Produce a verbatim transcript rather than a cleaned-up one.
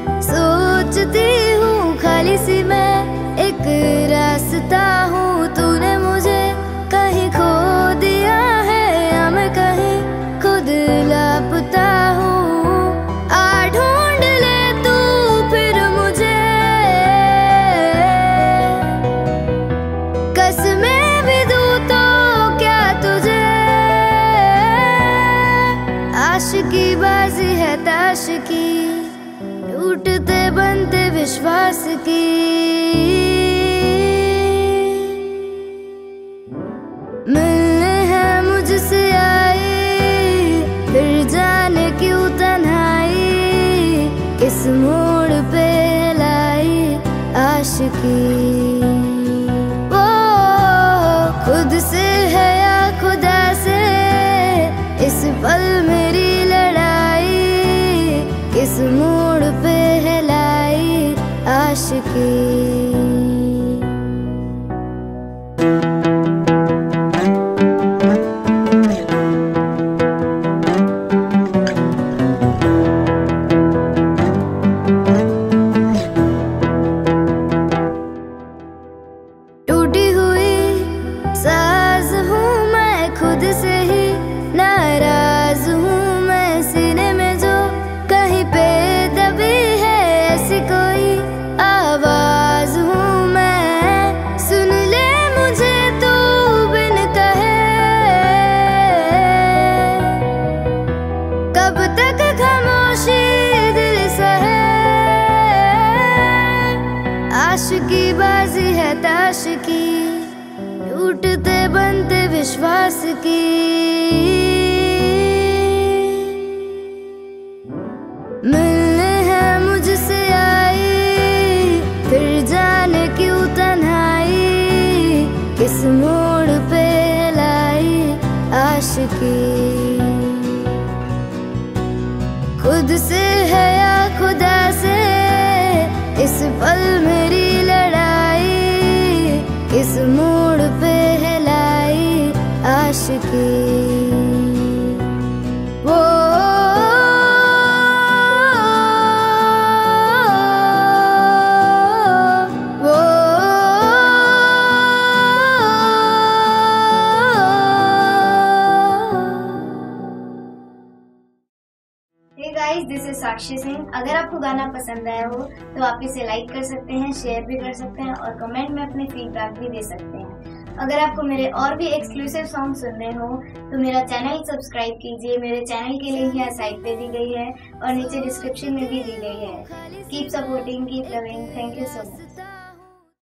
सोचती हूँ खाली सी मैं एक रास्ता हूँ, तूने मुझे कहीं खो दिया है या मैं कहीं खुद लापता हूँ। आ ढूंढ ले तू फिर मुझे, कसमें भी दूँ तो क्या तुझे। आशिकी बाजी है ताश की, टूटते बनते विश्वास की। मिलने हैं मुझसे आई, फिर जाने क्यों तन्हाई, किस मोड़ पे लाई आशिकी। वो खुद से है या खुदा से, इस पल मेरी लड़ाई, किस मोड़ पे है लाई आशिकी। टूटी हुई साज हूँ मैं, खुद से ही नाराज हूँ मैं। सीने में जो कहीं पे दबी है ऐसी कोई आवाज हूँ मैं। सुन ले मुझे तू बिन कहे, कब तक खामोशी दिल सहे। आशिकी बाजी है ताश की, टूटते बनते विश्वास की। मिलने हैं मुझसे आई, फिर जाने क्यों तन्हाई, किस मोड़ पे लाई आशिकी। खुद से है या खुदा से, इस पल मेरी लड़ाई, किस मोड़ पे है लाई आशिकी। वो वो hey guys, this is Sakshi Singh. अगर आपको गाना पसंद आया हो तो आप इसे लाइक कर सकते हैं, शेयर भी कर सकते हैं और कमेंट में अपने फीडबैक भी दे सकते हैं। अगर आपको मेरे और भी एक्सक्लूसिव सॉन्ग सुनने हो तो मेरा चैनल सब्सक्राइब कीजिए। मेरे चैनल की लिंक यहाँ साइड पे दी गई है और नीचे डिस्क्रिप्शन में भी दी गई है। Keep supporting, keep loving. Thank you so much.